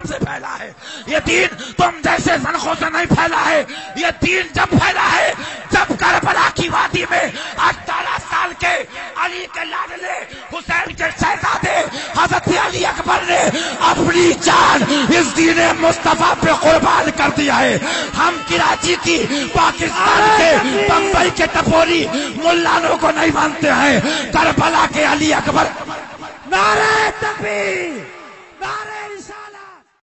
से फैला है। ये दीन तुम जैसे जनखों से नहीं फैला है। ये दीन जब फैला है जब करबला की वादी में 18 साल के अली के लाडले हुसैन के शहजादे हजरत अली अकबर ने अपनी जान इस दीन मुस्तफा पे कुर्बान कर दिया है। हम कराची की, पाकिस्तान के, बंबई के टपोरी मुल्लानों को नहीं मानते हैं। करबला के अली अकबर। नारे तकबीर, नारे